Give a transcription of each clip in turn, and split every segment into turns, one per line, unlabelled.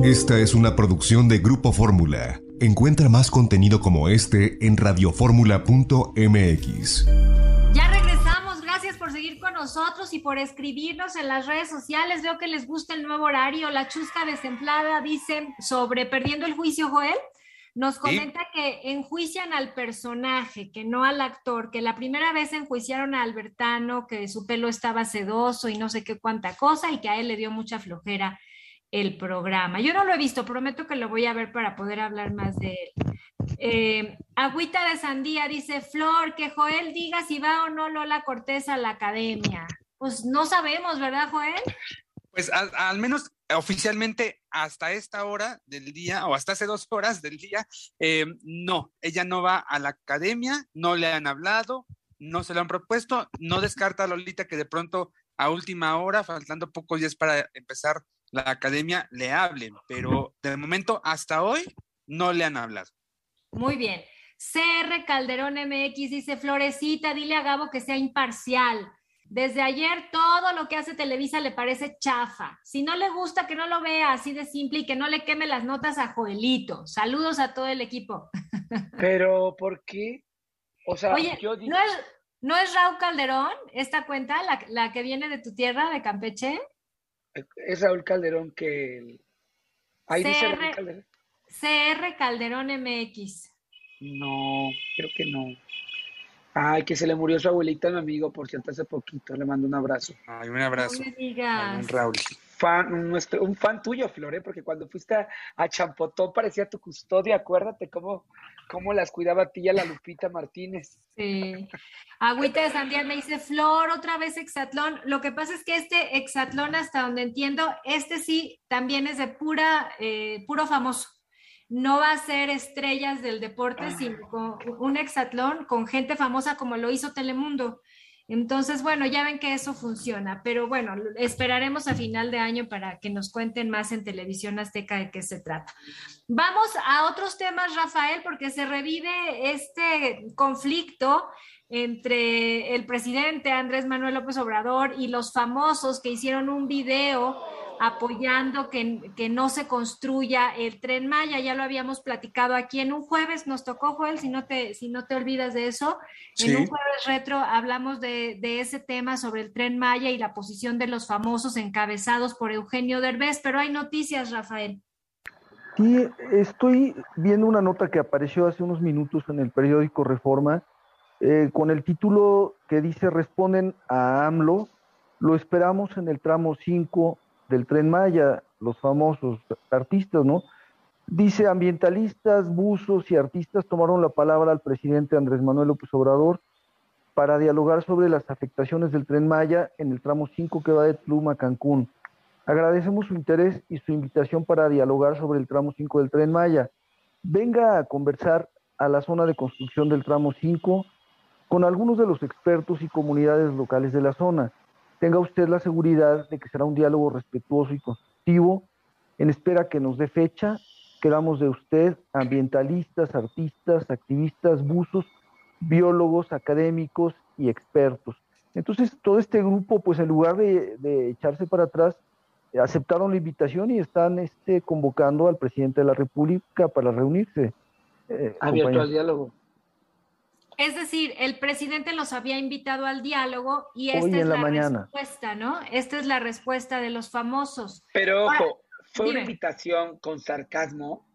Esta es una producción de Grupo Fórmula. Encuentra más contenido como este en radioformula.mx.
Ya regresamos, gracias por seguir con nosotros y por escribirnos en las redes sociales. Veo que les gusta el nuevo horario. La Chusca Desemplada dice sobre Perdiendo el Juicio, Joel. Nos comenta que enjuician al personaje, que no al actor, que la primera vez enjuiciaron a Albertano, que su pelo estaba sedoso y no sé qué cuánta cosa, y que a él le dio mucha flojera el programa. Yo no lo he visto, prometo que lo voy a ver para poder hablar más de él. Agüita de Sandía dice, Flor, que Joel diga si va o no Lola Cortés a la academia. Pues no sabemos, ¿verdad, Joel?
Pues al menos oficialmente hasta esta hora del día, o hasta hace 2 horas del día, no, ella no va a la academia, no le han hablado, no se lo han propuesto, no descarta a Lolita que de pronto a última hora, faltando pocos días para empezar la academia, le hablen, pero de momento hasta hoy no le han hablado.
Muy bien. CR Calderón MX dice, Florecita, dile a Gabo que sea imparcial. Desde ayer todo lo que hace Televisa le parece chafa. Si no le gusta, que no lo vea, así de simple, y que no le queme las notas a Joelito. Saludos a todo el equipo.
Pero, ¿por qué? O sea,
Oye, ¿no es Raúl Calderón esta cuenta, la que viene de tu tierra, de Campeche?
Es Raúl Calderón que... Ahí dice Raúl Calderón.
CR Calderón MX.
No, creo que no. Ay, que se le murió su abuelita a mi amigo, por cierto, hace poquito. Le mando un abrazo.
Ay, un abrazo.
No me digas.
Raúl.
Un fan tuyo, Flore, porque cuando fuiste a Champotón parecía tu custodia. Acuérdate cómo las cuidaba a ti y a la Lupita Martínez.
Sí. Agüita de Sandía me dice, Flor, otra vez Hexatlón. Lo que pasa es que este Hexatlón, hasta donde entiendo, este sí también es de puro famoso. No va a ser estrellas del deporte, sino con un hexatlón con gente famosa como lo hizo Telemundo. Entonces, bueno, ya ven que eso funciona, pero bueno, esperaremos a final de año para que nos cuenten más en Televisión Azteca de qué se trata. Vamos a otros temas, Rafael, porque se revive este conflicto entre el presidente Andrés Manuel López Obrador y los famosos que hicieron un video apoyando que no se construya el Tren Maya. Ya lo habíamos platicado aquí en un jueves, nos tocó, Joel, si no te olvidas de eso. Sí. En un jueves retro hablamos de ese tema sobre el Tren Maya y la posición de los famosos encabezados por Eugenio Derbez, pero hay noticias, Rafael.
Sí, estoy viendo una nota que apareció hace unos minutos en el periódico Reforma, con el título que dice, responden a AMLO, lo esperamos en el tramo 5 del Tren Maya, los famosos artistas, ¿no? Dice, ambientalistas, buzos y artistas tomaron la palabra al presidente Andrés Manuel López Obrador para dialogar sobre las afectaciones del Tren Maya en el tramo 5 que va de Tulum a Cancún. Agradecemos su interés y su invitación para dialogar sobre el tramo 5 del Tren Maya. Venga a conversar a la zona de construcción del tramo 5 con algunos de los expertos y comunidades locales de la zona. Tenga usted la seguridad de que será un diálogo respetuoso y constructivo. En espera que nos dé fecha, quedamos de usted, ambientalistas, artistas, activistas, buzos, biólogos, académicos y expertos. Entonces, todo este grupo, pues en lugar de echarse para atrás, aceptaron la invitación y están convocando al presidente de la República para reunirse.
Abierto al diálogo.
Es decir, el presidente los había invitado al diálogo y esta
hoy
es
en la
la
mañana.
Respuesta, ¿no? Esta es la respuesta de los famosos.
Pero ojo,
ahora,
fue
dime.
una invitación con sarcasmo.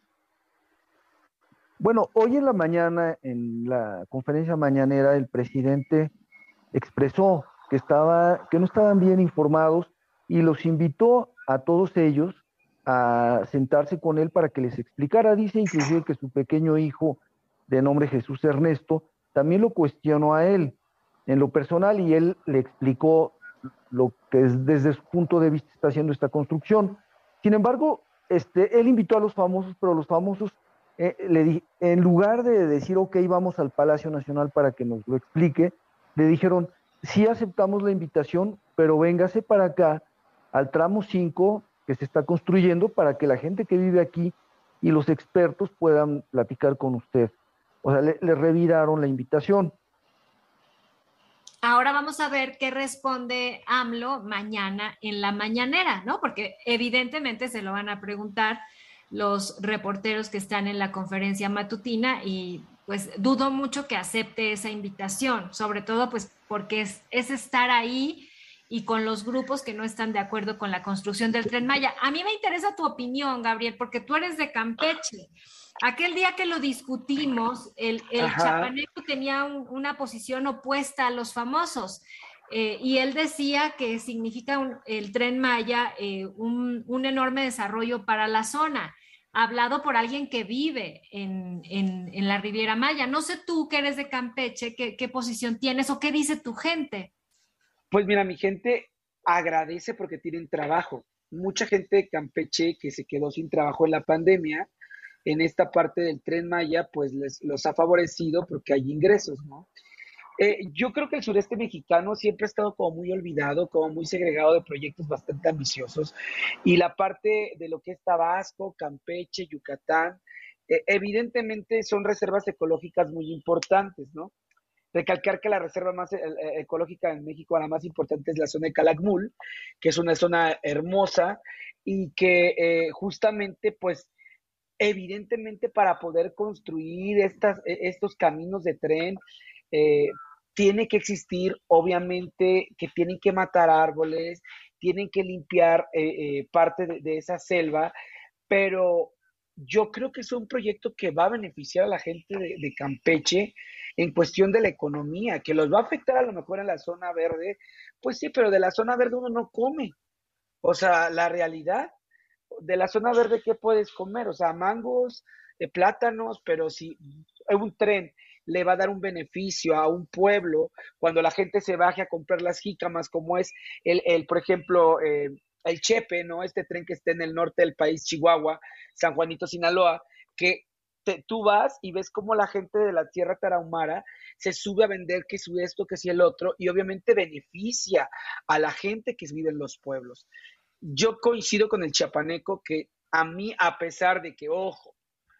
Bueno, hoy en la mañana, en la conferencia mañanera, el presidente expresó que no estaban bien informados y los invitó a todos ellos a sentarse con él para que les explicara. Dice inclusive que su pequeño hijo, de nombre Jesús Ernesto, también lo cuestionó a él en lo personal y él le explicó lo que desde su punto de vista está haciendo esta construcción. Sin embargo, él invitó a los famosos, pero los famosos, en lugar de decir, ok, vamos al Palacio Nacional para que nos lo explique, le dijeron, sí aceptamos la invitación, pero véngase para acá al tramo 5 que se está construyendo para que la gente que vive aquí y los expertos puedan platicar con usted. O sea, le reviraron la invitación.
Ahora vamos a ver qué responde AMLO mañana en la mañanera, ¿no? Porque evidentemente se lo van a preguntar los reporteros que están en la conferencia matutina y pues dudo mucho que acepte esa invitación, sobre todo pues porque es estar ahí y con los grupos que no están de acuerdo con la construcción del Tren Maya. A mí me interesa tu opinión, Gabriel, porque tú eres de Campeche. Aquel día que lo discutimos, el chapaneco tenía una posición opuesta a los famosos y él decía que significa el Tren Maya un enorme desarrollo para la zona, hablado por alguien que vive en la Riviera Maya. No sé tú que eres de Campeche, qué posición tienes o qué dice tu gente.
Pues mira, mi gente agradece porque tienen trabajo. Mucha gente de Campeche que se quedó sin trabajo en la pandemia, en esta parte del Tren Maya, pues los ha favorecido porque hay ingresos, ¿no? Yo creo que el sureste mexicano siempre ha estado como muy olvidado, como muy segregado de proyectos bastante ambiciosos. Y la parte de lo que es Tabasco, Campeche, Yucatán, evidentemente son reservas ecológicas muy importantes, ¿no? Recalcar que la reserva más ecológica en México, la más importante, es la zona de Calakmul, que es una zona hermosa y que justamente, pues, evidentemente para poder construir estos caminos de tren, eh, tiene que existir, obviamente, que tienen que matar árboles, tienen que limpiar parte de esa selva, pero yo creo que es un proyecto que va a beneficiar a la gente de Campeche en cuestión de la economía, que los va a afectar a lo mejor en la zona verde, pues sí, pero de la zona verde uno no come. O sea, la realidad de la zona verde, ¿qué puedes comer? O sea, mangos, plátanos, pero si un tren le va a dar un beneficio a un pueblo, cuando la gente se baje a comprar las jícamas, como es por ejemplo, el Chepe, ¿no? Este tren que está en el norte del país, Chihuahua, San Juanito, Sinaloa, que tú vas y ves cómo la gente de la tierra tarahumara se sube a vender que su esto, que si el otro, y obviamente beneficia a la gente que vive en los pueblos. Yo coincido con el chiapaneco que a mí, a pesar de que, ojo,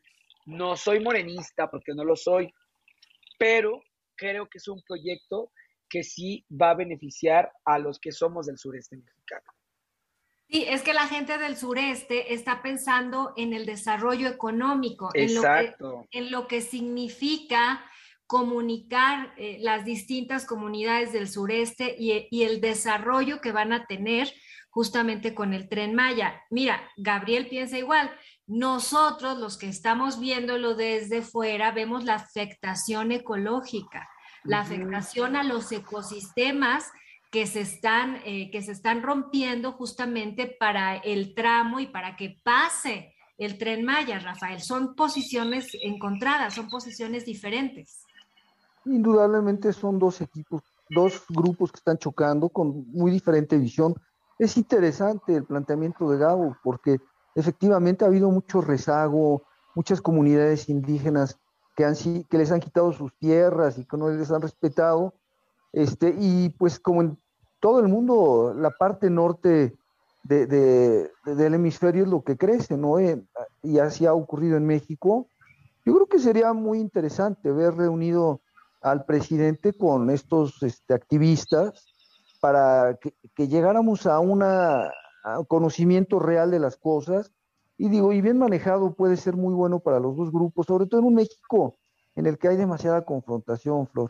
no soy morenista porque no lo soy, pero creo que es un proyecto que sí va a beneficiar a los que somos del sureste mexicano.
Sí, es que la gente del sureste está pensando en el desarrollo económico,
Exacto.
en lo que significa comunicar las distintas comunidades del sureste y el desarrollo que van a tener justamente con el Tren Maya. Mira, Gabriel piensa igual. Nosotros, los que estamos viéndolo desde fuera, vemos la afectación ecológica, la afectación a los ecosistemas que se están rompiendo justamente para el tramo y para que pase el Tren Maya, Rafael. Son posiciones encontradas, son posiciones diferentes.
Indudablemente son dos equipos, dos grupos que están chocando con muy diferente visión. Es interesante el planteamiento de Gabo, porque efectivamente ha habido mucho rezago, muchas comunidades indígenas que les han quitado sus tierras y que no les han respetado, y pues como en todo el mundo, la parte norte del hemisferio es lo que crece, ¿no? Y así ha ocurrido en México. Yo creo que sería muy interesante ver reunido al presidente con estos activistas para que llegáramos a un conocimiento real de las cosas, y bien manejado puede ser muy bueno para los dos grupos, sobre todo en un México en el que hay demasiada confrontación, Flor.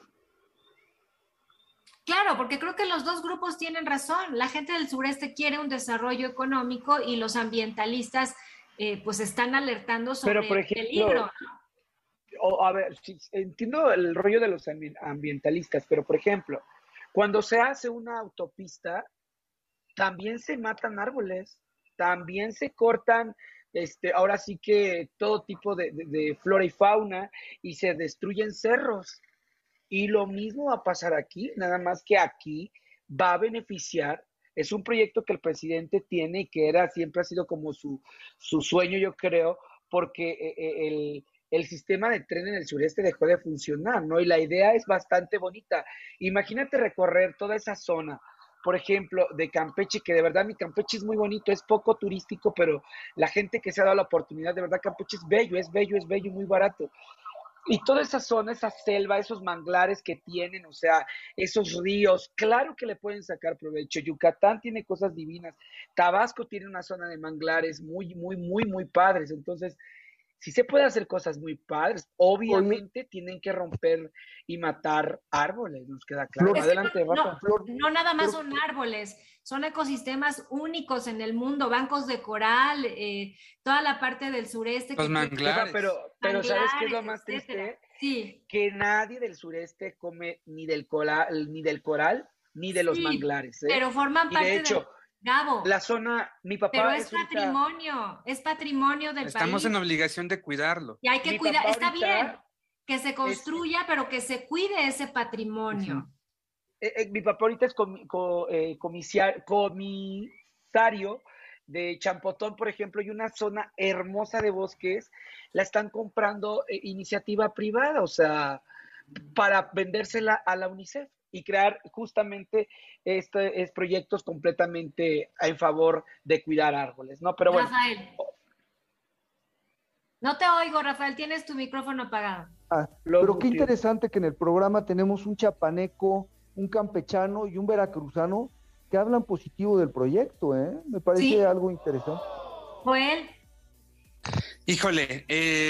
Claro, porque creo que los dos grupos tienen razón. La gente del sureste quiere un desarrollo económico y los ambientalistas pues están alertando sobre
pero, por ejemplo,
el peligro.
A ver, sí, entiendo el rollo de los ambientalistas, pero por ejemplo, cuando se hace una autopista, también se matan árboles, también se cortan, ahora sí que todo tipo de flora y fauna, y se destruyen cerros. Y lo mismo va a pasar aquí, nada más que aquí va a beneficiar. Es un proyecto que el presidente tiene y que siempre ha sido como su sueño, yo creo, porque el sistema de tren en el sureste dejó de funcionar, ¿no? Y la idea es bastante bonita. Imagínate recorrer toda esa zona, por ejemplo, de Campeche, que de verdad mi Campeche es muy bonito, es poco turístico, pero la gente que se ha dado la oportunidad, de verdad Campeche es bello, es bello, es bello, muy barato. Y toda esa zona, esa selva, esos manglares que tienen, o sea, esos ríos, claro que le pueden sacar provecho. Yucatán tiene cosas divinas. Tabasco tiene una zona de manglares muy, muy, muy, muy padres. Entonces, sí se puede hacer cosas muy padres.
Oye,
Obviamente tienen que romper y matar árboles, nos queda claro.
Flor,
Es que
Adelante, Rafa.
no nada más
Flor,
son árboles, son ecosistemas únicos en el mundo, bancos de coral, toda la parte del sureste
Los
que tiene
Eva,
manglares.
pero ¿sabes qué es lo
manglares,
más
etcétera.
triste?
Sí,
Que nadie del sureste come ni del coral, ni de los
sí,
manglares, ¿eh?
pero forman
Y de
parte del
hecho,
Gabo,
la zona, mi
pero
papá es ahorita,
es patrimonio del
Estamos en
país
obligación de cuidarlo.
y hay que
mi
cuidar,
papá
está bien
ahorita
que se
es,
construya, pero que se cuide ese
ujú.
patrimonio.
Mi papá ahorita es comisario de Champotón, por ejemplo, y una zona hermosa de bosques la están comprando iniciativa privada, o sea, para vendérsela a la UNICEF y crear justamente proyectos completamente en favor de cuidar árboles, ¿no? Pero bueno,
Rafael, no te oigo, Rafael, tienes tu micrófono apagado.
lo
pero qué
muteo.
interesante que en el programa tenemos un chapaneco, un campechano y un veracruzano que hablan positivo del proyecto, ¿eh? Me parece
Sí,
algo interesante.
Joel.
Híjole,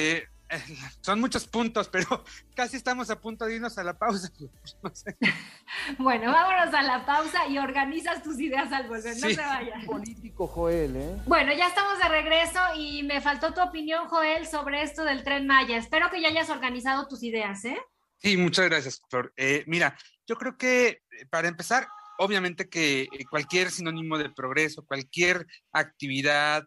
son muchos puntos, pero casi estamos a punto de irnos a la pausa. No sé.
Bueno, vámonos a la pausa y organizas tus ideas al volver, no
Sí.
se vayan.
Político, Joel, ¿eh?
Bueno, ya estamos de regreso y me faltó tu opinión, Joel, sobre esto del Tren Maya. Espero que ya hayas organizado tus ideas, ¿eh?
Sí, muchas gracias, Flor. Mira, yo creo que para empezar, obviamente que cualquier sinónimo de progreso, cualquier actividad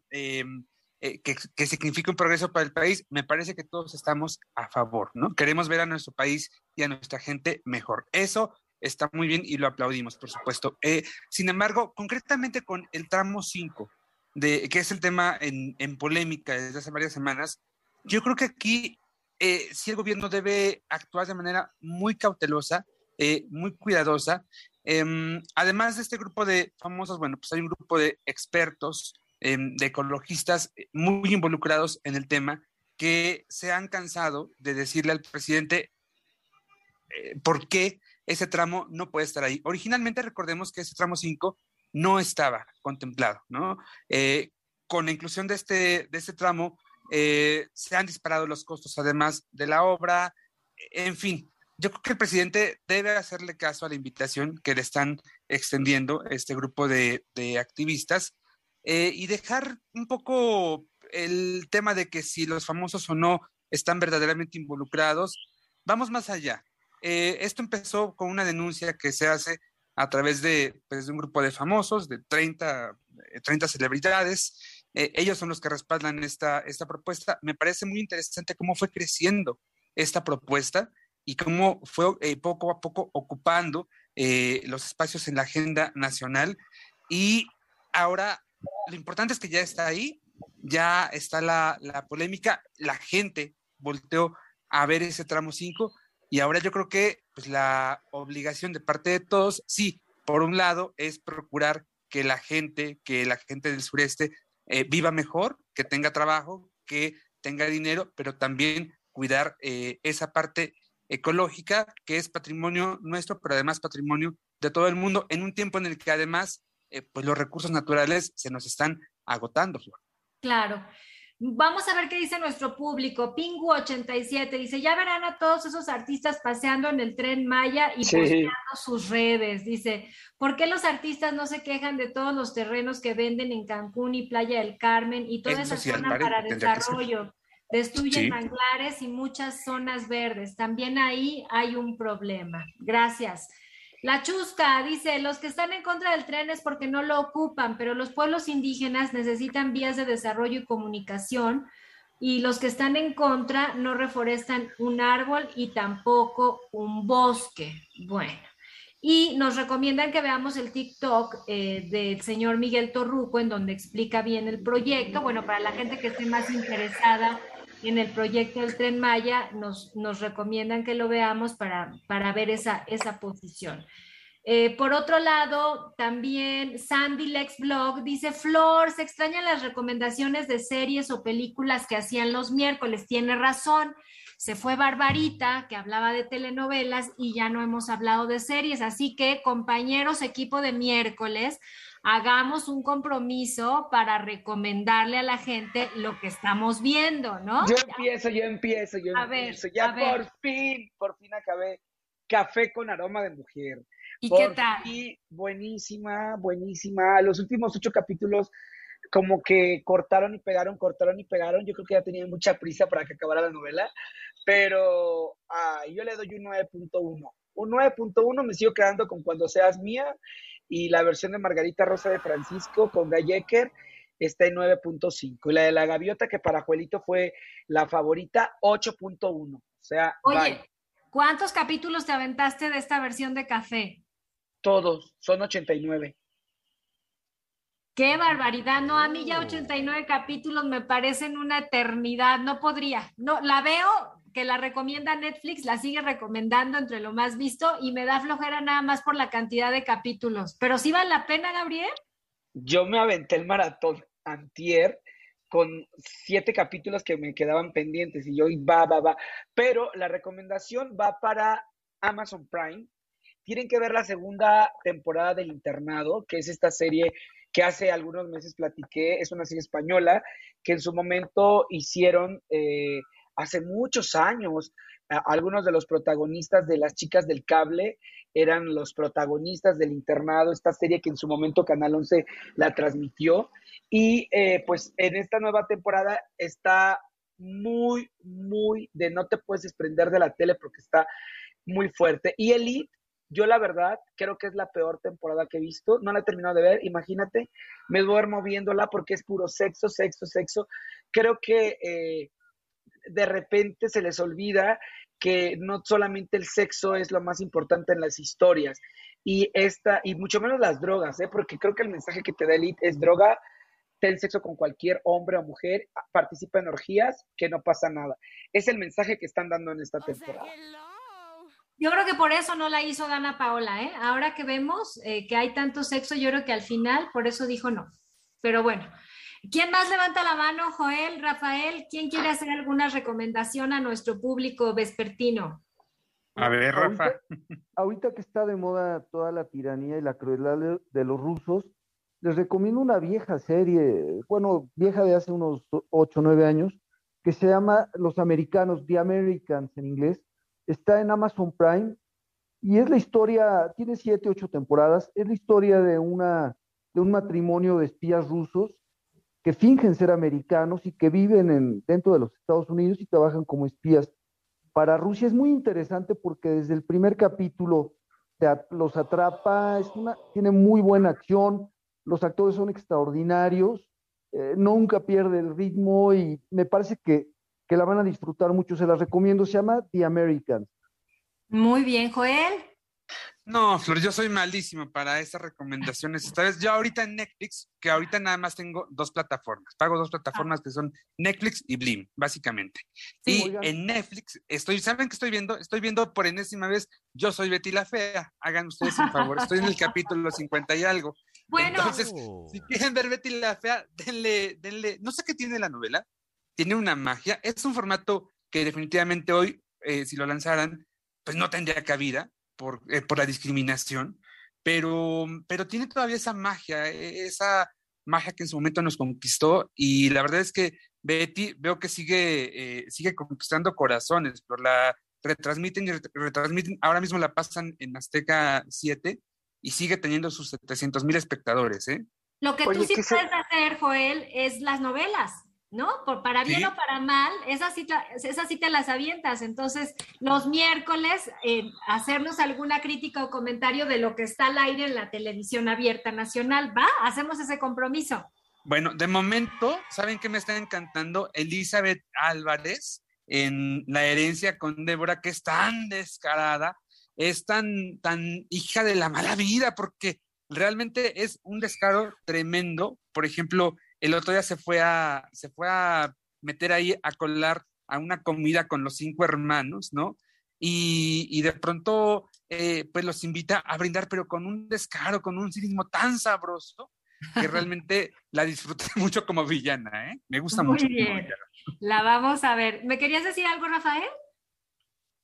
que signifique un progreso para el país, me parece que todos estamos a favor, ¿no? Queremos ver a nuestro país y a nuestra gente mejor. Eso está muy bien y lo aplaudimos, por supuesto. Sin embargo, concretamente con el tramo 5, que es el tema en polémica desde hace varias semanas, yo creo que aquí sí el gobierno debe actuar de manera muy cautelosa, muy cuidadosa. Además de este grupo de famosos, bueno, pues hay un grupo de expertos, de ecologistas muy involucrados en el tema, que se han cansado de decirle al presidente por qué ese tramo no puede estar ahí. Originalmente recordemos que ese tramo 5 no estaba contemplado, ¿no? Con la inclusión de este tramo, se han disparado los costos además de la obra, en fin. Yo creo que el presidente debe hacerle caso a la invitación que le están extendiendo este grupo de activistas, y dejar un poco el tema de que si los famosos o no están verdaderamente involucrados. Vamos más allá. Esto empezó con una denuncia que se hace a través de, pues, de un grupo de famosos, de 30 celebridades. Ellos son los que respaldan esta propuesta. Me parece muy interesante cómo fue creciendo esta propuesta y cómo fue poco a poco ocupando los espacios en la agenda nacional. Y ahora lo importante es que ya está ahí, ya está la polémica, la gente volteó a ver ese tramo 5 y ahora yo creo que pues, la obligación de parte de todos, sí, por un lado es procurar que la gente del sureste viva mejor, que tenga trabajo, que tenga dinero, pero también cuidar esa parte ecológica que es patrimonio nuestro, pero además patrimonio de todo el mundo, en un tiempo en el que además pues los recursos naturales se nos están agotando, Flor.
Claro. Vamos a ver qué dice nuestro público. Pingu87 dice, ya verán a todos esos artistas paseando en el Tren Maya y posteando sus redes. Dice, ¿por qué los artistas no se quejan de todos los terrenos que venden en Cancún y Playa del Carmen y toda esa zona para desarrollo? Destruyen manglares y muchas zonas verdes. También ahí hay un problema. Gracias. La Chusca dice, los que están en contra del tren es porque no lo ocupan, pero los pueblos indígenas necesitan vías de desarrollo y comunicación y los que están en contra no reforestan un árbol y tampoco un bosque. Bueno, y nos recomiendan que veamos el TikTok del señor Miguel Torruco en donde explica bien el proyecto. Bueno, para la gente que esté más interesada en el proyecto del Tren Maya, nos recomiendan que lo veamos para ver esa posición. Por otro lado, también Sandy Lex Blog dice, Flor, se extrañan las recomendaciones de series o películas que hacían los miércoles. Tiene razón. se fue Barbarita, que hablaba de telenovelas, y ya no hemos hablado de series. Así que, compañeros, equipo de miércoles, hagamos un compromiso para recomendarle a la gente lo que estamos viendo, ¿no?
Yo empiezo.
A ver,
Ya
a ver.
por fin acabé Café con aroma de mujer.
¿Y qué
Por
tal?
fin, buenísima. Los últimos 8 capítulos como que cortaron y pegaron. Yo creo que ya tenía mucha prisa para que acabara la novela, pero yo le doy un 9.1. Un 9.1, me sigo quedando con Cuando seas mía, y la versión de Margarita Rosa de Francisco con Gallecker está en 9.5. Y la de La Gaviota, que para Juelito fue la favorita, 8.1. O sea,
Oye,
bye.
¿cuántos capítulos te aventaste de esta versión de Café?
Todos, son 89.
¡Qué barbaridad! No, a mí ya 89 capítulos me parecen una eternidad. No podría. No, la veo que la recomienda Netflix, la sigue recomendando entre lo más visto y me da flojera nada más por la cantidad de capítulos. Pero sí vale la pena, Gabriel.
Yo me aventé el maratón antier con 7 capítulos que me quedaban pendientes y yo va. Pero la recomendación va para Amazon Prime. Tienen que ver la segunda temporada del Internado, que es esta serie que hace algunos meses platiqué. Es una serie española que en su momento hicieron hace muchos años. Algunos de los protagonistas de Las Chicas del Cable eran los protagonistas del Internado, esta serie que en su momento Canal 11 la transmitió. Y pues en esta nueva temporada está muy de no te puedes desprender de la tele porque está muy fuerte. Y Elite, yo la verdad creo que es la peor temporada que he visto, no la he terminado de ver, imagínate, me duermo viéndola porque es puro sexo. Creo que de repente se les olvida que no solamente el sexo es lo más importante en las historias, y mucho menos las drogas, porque creo que el mensaje que te da Elite es: droga, ten sexo con cualquier hombre o mujer, participa en orgías, que no pasa nada. Es el mensaje que están dando en esta temporada.
Yo creo que por eso no la hizo Dana Paola, ¿eh? Ahora que vemos que hay tanto sexo, yo creo que al final por eso dijo no. Pero bueno, ¿quién más levanta la mano? Joel, Rafael, ¿quién quiere hacer alguna recomendación a nuestro público vespertino?
A ver, Rafa.
Ahorita que está de moda toda la tiranía y la crueldad de los rusos, les recomiendo una vieja serie, bueno, vieja de hace unos 8 o 9 años, que se llama Los Americanos, The Americans en inglés. Está en Amazon Prime y es la historia, tiene 7, 8 temporadas, es la historia de un matrimonio de espías rusos que fingen ser americanos y que viven dentro de los Estados Unidos y trabajan como espías para Rusia. Es muy interesante porque desde el primer capítulo los atrapa, tiene muy buena acción, los actores son extraordinarios, nunca pierde el ritmo y me parece que la van a disfrutar mucho, se las recomiendo, se llama The Americans.
Muy bien, Joel.
No, Flor, yo soy malísimo para esas recomendaciones. Esta vez, yo ahorita en Netflix, que ahorita nada más tengo 2 plataformas, pago 2 plataformas que son Netflix y Blim, básicamente.
Sí,
y
oigan.
en Netflix, ¿saben qué estoy viendo? Estoy viendo por enésima vez Yo soy Betty la Fea. Hagan ustedes un favor, estoy en el capítulo 50 y algo.
Bueno.
Entonces, si quieren ver Betty la Fea, denle, no sé qué tiene la novela, tiene una magia, es un formato que definitivamente hoy, si lo lanzaran, pues no tendría cabida por la discriminación, pero tiene todavía esa magia que en su momento nos conquistó, y la verdad es que Betty veo que sigue conquistando corazones, pero la retransmiten, ahora mismo la pasan en Azteca 7 y sigue teniendo sus 700,000 espectadores, ¿eh?
Lo que tú sí puedes hacer, Joel, es las novelas, ¿no? Para bien o para mal, esas sí te las avientas. Entonces, los miércoles, hacernos alguna crítica o comentario de lo que está al aire en la televisión abierta nacional, ¿va? Hacemos ese compromiso.
Bueno, de momento, ¿saben qué me está encantando? Elizabeth Álvarez en La Herencia con Débora, que es tan descarada, es tan hija de la mala vida, porque realmente es un descaro tremendo. Por ejemplo, el otro día se fue a meter ahí a colar a una comida con los 5 hermanos, ¿no? Y de pronto, pues los invita a brindar, pero con un descaro, con un cinismo tan sabroso, que realmente la disfruté mucho como villana, ¿eh? Me gusta mucho.
Muy bien, la vamos a ver. ¿Me querías decir algo, Rafael?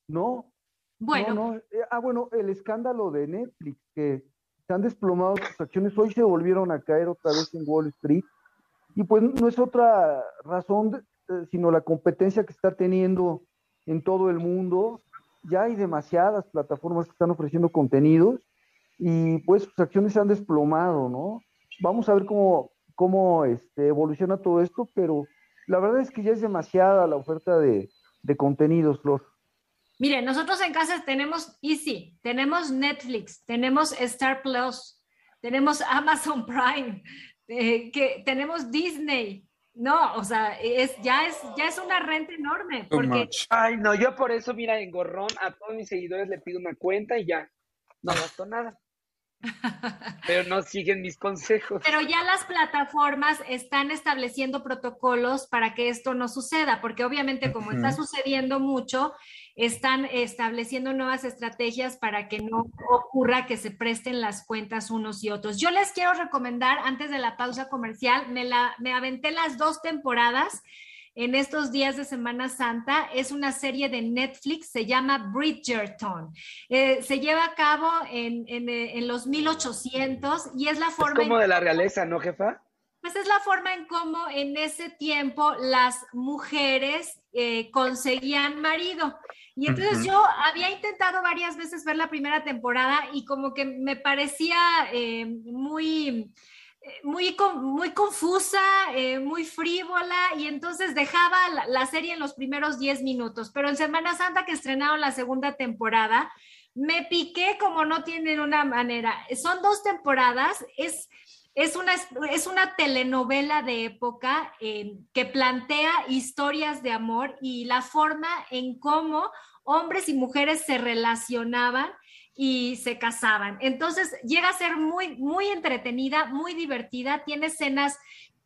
No,
Bueno,
no. Bueno, el escándalo de Netflix, que se han desplomado sus acciones, hoy se volvieron a caer otra vez en Wall Street, y pues no es otra razón, sino la competencia que está teniendo en todo el mundo. Ya hay demasiadas plataformas que están ofreciendo contenidos, y pues sus acciones se han desplomado, ¿no? Vamos a ver cómo evoluciona todo esto, pero la verdad es que ya es demasiada la oferta de contenidos, Flor.
mire, nosotros en casa tenemos Easy, tenemos Netflix, tenemos Star Plus, tenemos Amazon Prime, tenemos Disney. No, o sea, ya es una renta enorme,
Too
porque
much.
Ay, no, yo por eso, mira, en Gorrón, a todos mis seguidores le pido una cuenta y ya, no gasto nada. Pero no siguen mis consejos.
pero ya las plataformas están estableciendo protocolos para que esto no suceda, porque obviamente como está sucediendo mucho, están estableciendo nuevas estrategias para que no ocurra que se presten las cuentas unos y otros. Yo les quiero recomendar, antes de la pausa comercial, me aventé las 2 temporadas en estos días de Semana Santa. Es una serie de Netflix, se llama Bridgerton. Se lleva a cabo en los 1800 y es la
Es
forma...
como de la realeza, ¿no, jefa?
Pues es la forma en cómo en ese tiempo las mujeres conseguían marido. Y entonces yo había intentado varias veces ver la primera temporada y como que me parecía muy confusa, muy frívola, y entonces dejaba la serie en los primeros 10 minutos. Pero en Semana Santa, que estrenaron la segunda temporada, me piqué como no tienen una manera. Son 2 temporadas, es una telenovela de época que plantea historias de amor y la forma en cómo hombres y mujeres se relacionaban y se casaban. Entonces llega a ser muy, muy entretenida, muy divertida, tiene escenas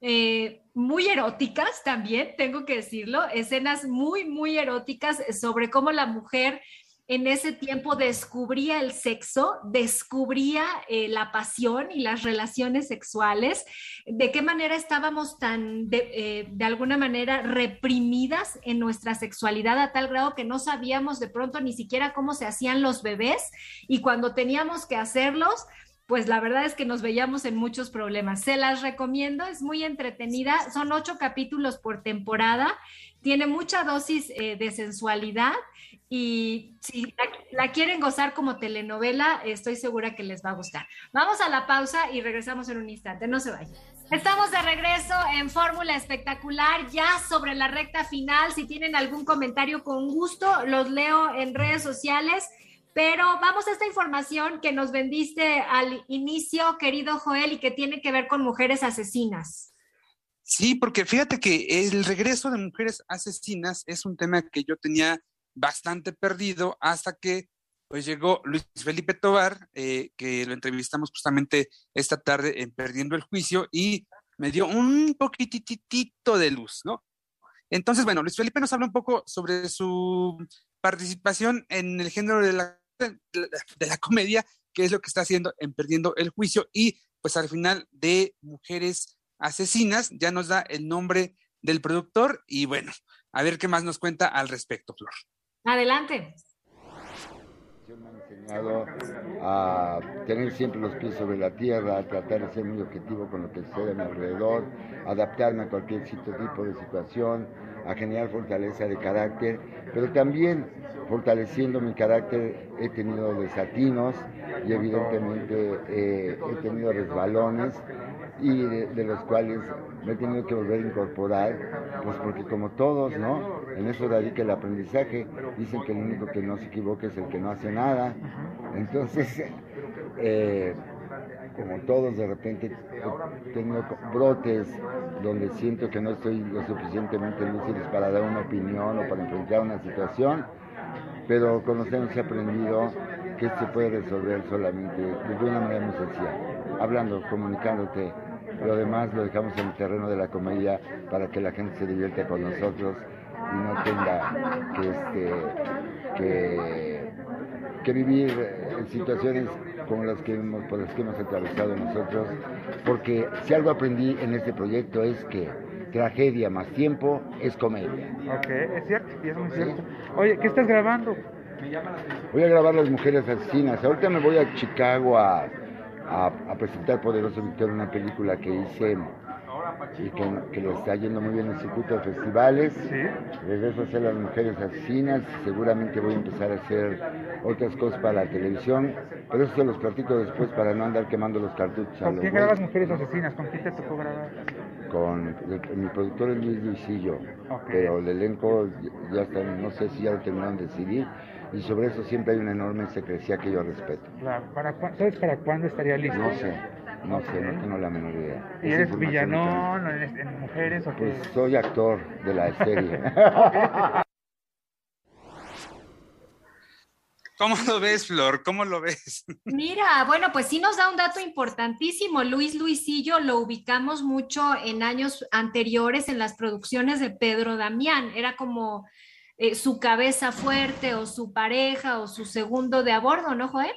muy eróticas también, tengo que decirlo, escenas muy, muy eróticas sobre cómo la mujer en ese tiempo descubría el sexo, descubría la pasión y las relaciones sexuales, de qué manera estábamos tan, de alguna manera, reprimidas en nuestra sexualidad a tal grado que no sabíamos de pronto ni siquiera cómo se hacían los bebés, y cuando teníamos que hacerlos, pues la verdad es que nos veíamos en muchos problemas. Se las recomiendo, es muy entretenida, son 8 capítulos por temporada, tiene mucha dosis de sensualidad, y si la quieren gozar como telenovela, estoy segura que les va a gustar. Vamos a la pausa y regresamos en un instante, no se vayan. Estamos de regreso en Fórmula Espectacular, ya sobre la recta final. Si tienen algún comentario, con gusto los leo en redes sociales. Pero vamos a esta información que nos vendiste al inicio, querido Joel, y que tiene que ver con mujeres asesinas.
Sí, porque fíjate que el regreso de mujeres asesinas es un tema que yo tenía bastante perdido hasta que pues llegó Luis Felipe Tovar, que lo entrevistamos justamente esta tarde en Perdiendo el Juicio, y me dio un poquititito de luz, ¿no? Entonces, bueno, Luis Felipe nos habla un poco sobre su participación en el género de la comedia, que es lo que está haciendo en Perdiendo el Juicio, y pues al final de Mujeres Asesinas ya nos da el nombre del productor, y bueno, a ver qué más nos cuenta al respecto, Flor.
Adelante.
Me ha enseñado a tener siempre los pies sobre la tierra, a tratar de ser muy objetivo con lo que sucede a mi alrededor, adaptarme a cualquier tipo de situación, a generar fortaleza de carácter, pero también fortaleciendo mi carácter he tenido desatinos y evidentemente he tenido resbalones, y de los cuales me he tenido que volver a incorporar, pues porque como todos, ¿no? En eso radica el aprendizaje. Dicen que el único que no se equivoca es el que no hace nada. Entonces, como todos, de repente he tenido brotes donde siento que no estoy lo suficientemente lúcido para dar una opinión o para enfrentar una situación, pero con los años he aprendido que esto se puede resolver solamente de una manera muy sencilla, hablando, comunicándote. Lo demás lo dejamos en el terreno de la comedia para que la gente se divierta con nosotros y no tenga que vivir situaciones como por las que hemos atravesado nosotros, porque si algo aprendí en este proyecto es que tragedia más tiempo es comedia.
Ok, es cierto, y es muy cierto. Oye, ¿qué estás grabando?
Voy a grabar Las Mujeres Asesinas. Ahorita me voy a Chicago a presentar Poderoso Victoria, una película que hice y que le está yendo muy bien en el circuito de festivales. Regreso a hacer Las Mujeres Asesinas. Seguramente voy a empezar a hacer otras cosas para la televisión, pero eso se los platico después para no andar quemando los cartuchos.
¿Con quién grabas Mujeres Asesinas? ¿Con quién te tocó grabar?
Mi productor es Luis Luisillo, pero el elenco ya está, no sé si ya lo terminaron de decidir, y sobre eso siempre hay una enorme secrecía que yo respeto.
Claro. ¿Sabes para cuándo estaría listo?
No sé, no tengo la menor idea.
¿Y eres villanón en Mujeres o qué?
Pues soy actor de la serie.
¿Cómo lo ves, Flor? ¿Cómo lo ves?
Mira, bueno, pues sí nos da un dato importantísimo. Luis Luisillo lo ubicamos mucho en años anteriores en las producciones de Pedro Damián. Era como su cabeza fuerte o su pareja o su segundo de a bordo, ¿no, Joel?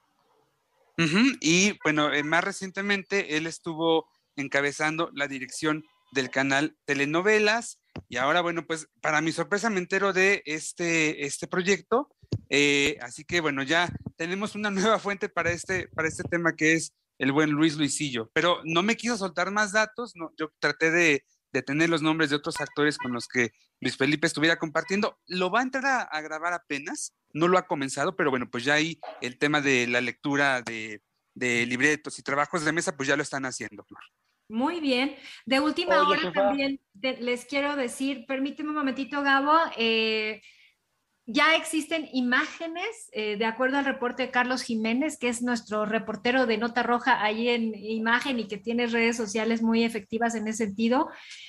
Y bueno, más recientemente él estuvo encabezando la dirección del canal Telenovelas, y ahora, bueno, pues para mi sorpresa me entero de este proyecto, así que bueno, ya tenemos una nueva fuente para este tema, que es el buen Luis Luisillo, pero no me quiso soltar más datos. No, yo traté de tener los nombres de otros actores con los que Luis Felipe estuviera compartiendo. Lo va a entrar a grabar apenas, no lo ha comenzado, pero bueno, pues ya ahí el tema de la lectura de libretos y trabajos de mesa, pues ya lo están haciendo, Flor.
Muy bien. De última hora también les quiero decir, permíteme un momentito, Gabo, ya existen imágenes, de acuerdo al reporte de Carlos Jiménez, que es nuestro reportero de Nota Roja ahí en Imagen y que tiene redes sociales muy efectivas en ese sentido.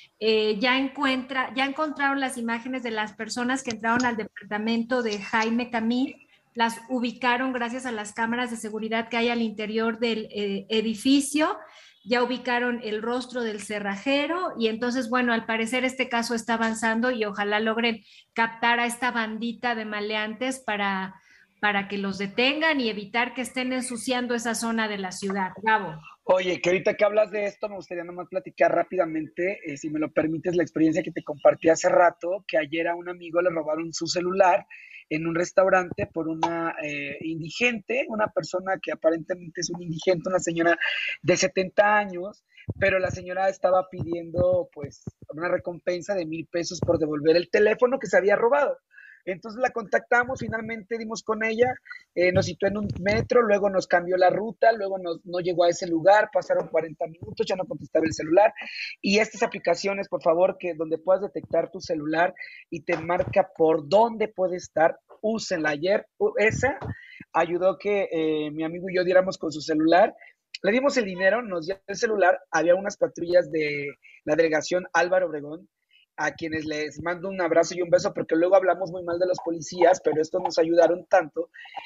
Ya encontraron las imágenes de las personas que entraron al departamento de Jaime Camil, las ubicaron gracias a las cámaras de seguridad que hay al interior del edificio, ya ubicaron el rostro del cerrajero, y entonces, bueno, al parecer este caso está avanzando y ojalá logren captar a esta bandita de maleantes para que los detengan y evitar que estén ensuciando esa zona de la ciudad. Gabo.
Oye, que ahorita que hablas de esto, me gustaría nomás platicar rápidamente, si me lo permites, la experiencia que te compartí hace rato, que ayer a un amigo le robaron su celular en un restaurante por una indigente, una persona que aparentemente es un indigente, una señora de 70 años, pero la señora estaba pidiendo pues una recompensa de 1,000 pesos por devolver el teléfono que se había robado. Entonces la contactamos, finalmente dimos con ella, nos citó en un metro, luego nos cambió la ruta, luego no llegó a ese lugar, pasaron 40 minutos, ya no contestaba el celular. Y estas aplicaciones, por favor, que donde puedas detectar tu celular y te marca por dónde puede estar, úsenla. Ayer esa ayudó que mi amigo y yo diéramos con su celular. Le dimos el dinero, nos dio el celular, había unas patrullas de la delegación Álvaro Obregón, a quienes les mando un abrazo y un beso, porque luego hablamos muy mal de los policías, pero estos nos ayudaron tanto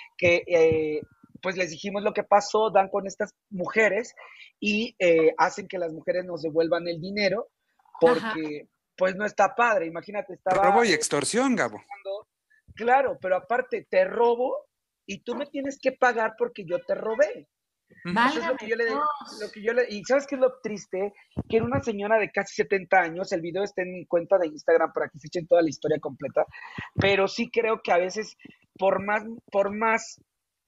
que pues les dijimos lo que pasó, dan con estas mujeres y hacen que las mujeres nos devuelvan el dinero, porque pues no está padre. Imagínate, estaba...
Robo y extorsión, Gabo.
Claro, pero aparte te robo y tú me tienes que pagar porque yo te robé. Eso es lo que yo le, y ¿sabes qué es lo triste? Que era una señora de casi 70 años, el video está en mi cuenta de Instagram para que se echen toda la historia completa, pero sí creo que a veces por más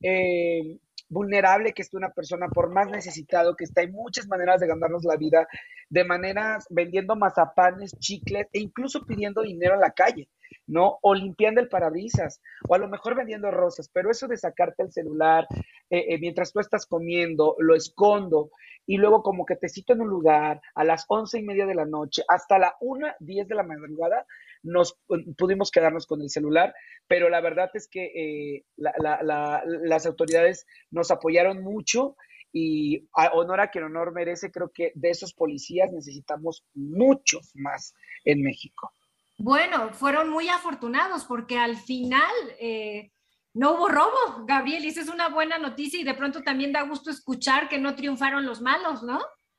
vulnerable que esté una persona, por más necesitado que está, hay muchas maneras de ganarnos la vida, de maneras vendiendo mazapanes, chicles e incluso pidiendo dinero a la calle, ¿no? O limpiando el parabrisas, o a lo mejor vendiendo rosas, pero eso de sacarte el celular mientras tú estás comiendo, lo escondo, y luego como que te cito en un lugar a las 11:30 de la noche, hasta la 1:10 de la madrugada, pudimos quedarnos con el celular, pero la verdad es que las autoridades nos apoyaron mucho, y a honor a quien honor merece. Creo que de esos policías necesitamos muchos más en México.
Bueno, fueron muy afortunados porque al final no hubo robo, Gabriel, y esa es una buena noticia, y de pronto también da gusto escuchar que no triunfaron los malos, ¿no?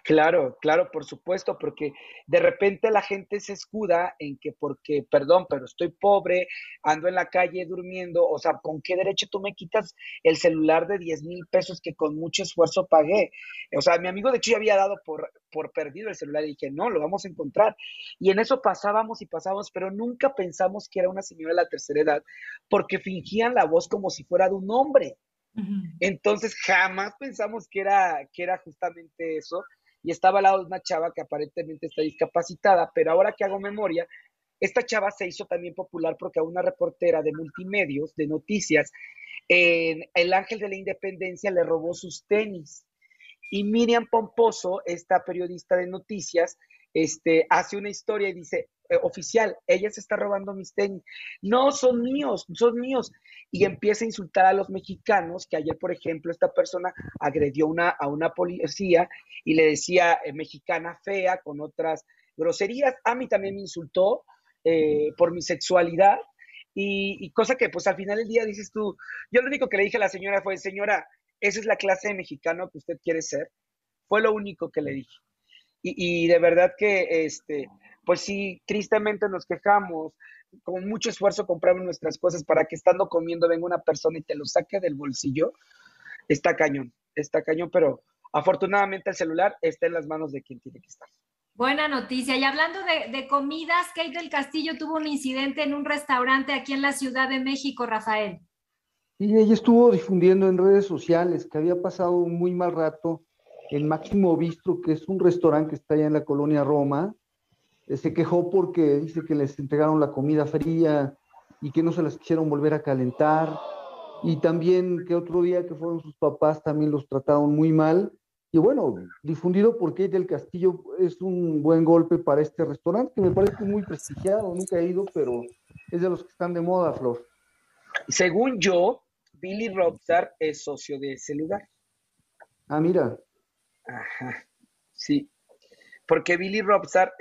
Claro, claro, por supuesto, porque de repente la gente se escuda en que porque, perdón, pero estoy pobre, ando en la calle durmiendo, o sea, ¿con qué derecho tú me quitas el celular de 10,000 pesos que con mucho esfuerzo pagué? O sea, mi amigo de hecho ya había dado por perdido el celular y dije, no, lo vamos a encontrar. Y en eso pasábamos y pasábamos, pero nunca pensamos que era una señora de la tercera edad, porque fingían la voz como si fuera de un hombre. Entonces jamás pensamos que era justamente eso. Y estaba al lado de una chava que aparentemente está discapacitada, pero ahora que hago memoria, esta chava se hizo también popular porque a una reportera de multimedios, de noticias, en El Ángel de la Independencia le robó sus tenis. Y Miriam Pomposo, esta periodista de noticias, hace una historia y dice, oficial, ella se está robando mis tenis. No, son míos, son míos. Y empieza a insultar a los mexicanos, que ayer, por ejemplo, esta persona agredió a una policía y le decía mexicana fea con otras groserías. A mí también me insultó por mi sexualidad y cosa que pues al final del día dices tú, yo lo único que le dije a la señora fue, señora, esa es la clase de mexicano que usted quiere ser. Fue lo único que le dije. Y de verdad que, pues sí, tristemente nos quejamos, con mucho esfuerzo compramos nuestras cosas para que estando comiendo venga una persona y te lo saque del bolsillo. Está cañón, pero afortunadamente el celular está en las manos de quien tiene que estar.
Buena noticia. Y hablando de comidas, Kate del Castillo tuvo un incidente en un restaurante aquí en la Ciudad de México, Rafael.
Y ella estuvo difundiendo en redes sociales que había pasado un muy mal rato en Máximo Bistro, que es un restaurante que está allá en la colonia Roma. Se quejó porque dice que les entregaron la comida fría y que no se las quisieron volver a calentar. Y también que otro día que fueron sus papás también los trataron muy mal. Y bueno, difundido por Kate del Castillo es un buen golpe para este restaurante, que me parece muy prestigiado, nunca he ido, pero es de los que están de moda, Flor.
Según yo, Billy Robstar es socio de ese lugar.
Ah, mira.
Ajá, sí. Porque Billy Robstar,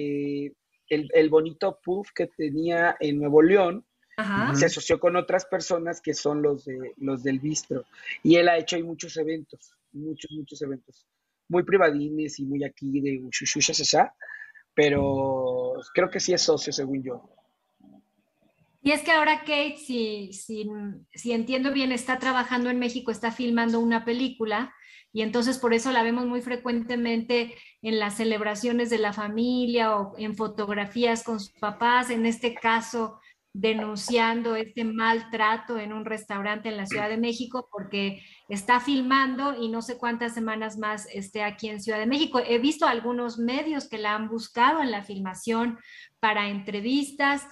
el bonito puff que tenía en Nuevo León,
Ajá.
se asoció con otras personas que son los del bistro. Y él ha hecho ahí muchos eventos, muchos eventos. Muy privadines y muy aquí de uchuchuchas, pero creo que sí es socio, según yo.
Y es que ahora Kate, si entiendo bien, está trabajando en México, está filmando una película y entonces por eso la vemos muy frecuentemente en las celebraciones de la familia o en fotografías con sus papás, en este caso denunciando este maltrato en un restaurante en la Ciudad de México porque está filmando y no sé cuántas semanas más esté aquí en Ciudad de México. He visto algunos medios que la han buscado en la filmación para entrevistas.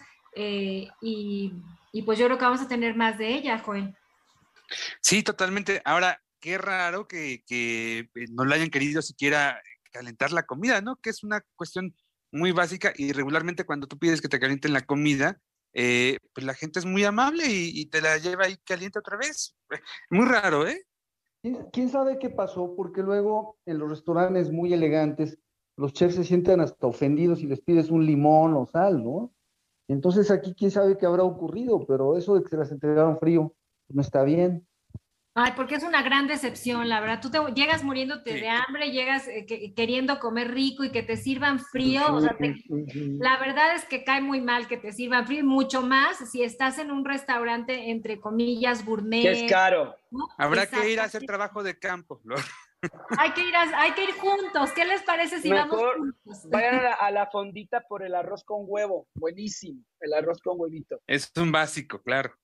Y pues yo creo que vamos a tener más de ella, Joel.
Sí, totalmente. Ahora, qué raro que no le hayan querido siquiera calentar la comida, ¿no? Que es una cuestión muy básica y regularmente cuando tú pides que te calienten la comida, pues la gente es muy amable y te la lleva ahí caliente otra vez. Muy raro, ¿eh?
¿Quién sabe qué pasó? Porque luego en los restaurantes muy elegantes, los chefs se sienten hasta ofendidos si les pides un limón o sal, ¿no? Entonces aquí quién sabe qué habrá ocurrido, pero eso de que se las entregaron frío no está bien.
Ay, porque es una gran decepción, la verdad. Tú llegas muriéndote
Sí.
de hambre, llegas queriendo comer rico y que te sirvan frío. O sea, la verdad es que cae muy mal que te sirvan frío y mucho más si estás en un restaurante, entre comillas, gourmet.
Que es caro.
¿no?
Habrá
Exacto.
que ir a hacer trabajo de campo, Flor.
Hay que ir juntos. ¿Qué les parece si vamos
Mejor
juntos?
vayan a la fondita por el arroz con huevo. Buenísimo, el arroz con huevito.
Es un básico, claro.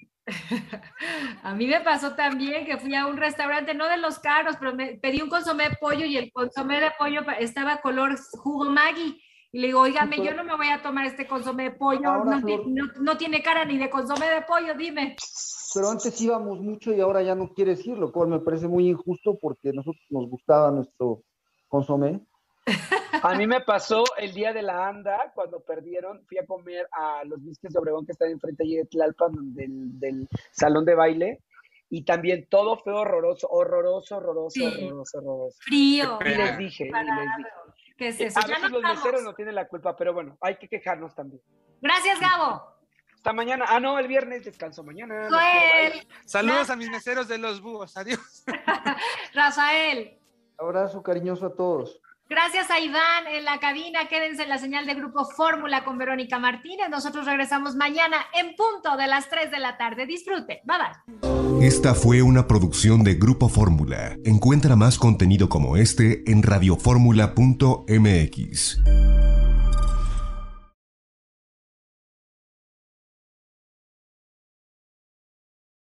A mí me pasó también que fui a un restaurante, no de los caros, pero me pedí un consomé de pollo y el consomé de pollo estaba color jugo Maggi. Y le digo, óigame, yo no me voy a tomar este consomé de pollo,
Ahora,
no,
Flor,
no tiene cara ni de consomé de pollo, dime.
pero antes íbamos mucho y ahora ya no quieres ir, lo cual me parece muy injusto porque nosotros nos gustaba nuestro consomé.
A mí me pasó el día de la ANDA, cuando perdieron, fui a comer a los Bisques de Obregón que están enfrente allí de Tlalpan, del salón de baile, y también todo fue horroroso.
Sí. Frío.
Y les dije.
¿Qué es eso?
A veces los meseros no tienen la culpa, pero bueno, hay que quejarnos también.
Gracias, Gabo.
Hasta mañana. Ah, no, el viernes descanso mañana.
Joel.
Saludos a mis meseros de los búhos. Adiós.
Rafael.
Abrazo cariñoso a todos.
Gracias a Iván en la cabina. Quédense en la señal de Grupo Fórmula con Verónica Martínez. Nosotros regresamos mañana en punto de las 3 de la tarde. Disfruten. Bye bye.
Esta fue una producción de Grupo Fórmula. Encuentra más contenido como este en radioformula.mx.